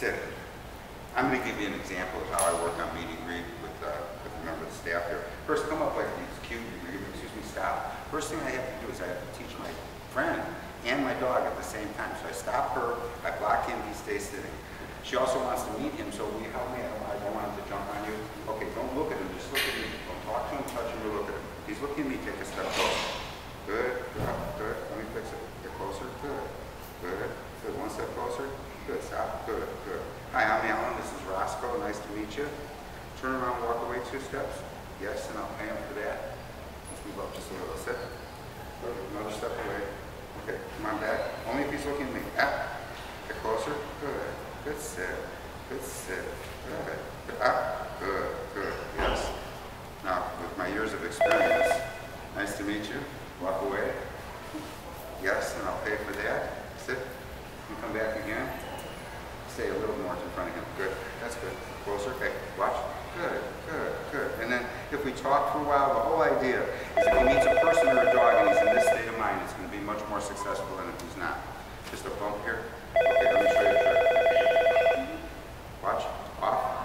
Sit. I'm going to give you an example of how I work on meet and greet with a member of the staff here. First, come up like he's cute. Excuse me, stop. First thing I have to do is I have to teach my friend and my dog at the same time. So I stop her, I block him, he stays sitting. She also wants to meet him, so will you help me? I don't want him to jump on you. Okay, don't look at him, just look at me. Don't talk to him, touch him, or look at him. If he's looking at me, take a step closer. Good, good. Let me fix it. Get closer. Good, good, good. One step closer. Good, stop. Good, good. Hi, I'm Allan. This is Roscoe. Nice to meet you. Turn around, walk away 2 steps. Yes, and I'll pay him for that. Let's move up just a little. Sit. Good. Another step away. Okay, come on back. Only if he's looking at me. Up. Get closer. Good. Good sit. Good sit. Good. Good. Up. Good. Good. Yes. Now, with my years of experience, nice to meet you. Walk away. Yes, and I'll pay for that. Sit. You come back again. Stay a little more in front of him. Good. That's good. Closer. Okay. Watch. Good. Good. Good. And then if we talk for a while, the whole idea is if he meets a person or a dog and he's in this state of mind, it's going to be much more successful than if he's not. Just a bump here. Okay, let me show you a trick. Watch. Off.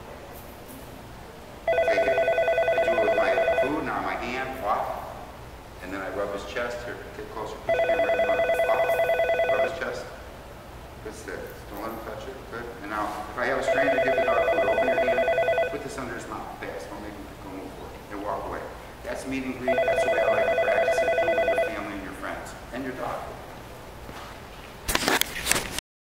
Take it. I do it with my food, now my hand. Off. And then I rub his chest. Here, get closer. Put your hand right in front. Off. Rub his chest. Good sit. Don't let him touch it. Good. And now, if I have a stranger give the dog food, open your hand. Put this under his mouth. Fast. Don't make him go move forward. And walk away. That's meet and greet. That's the way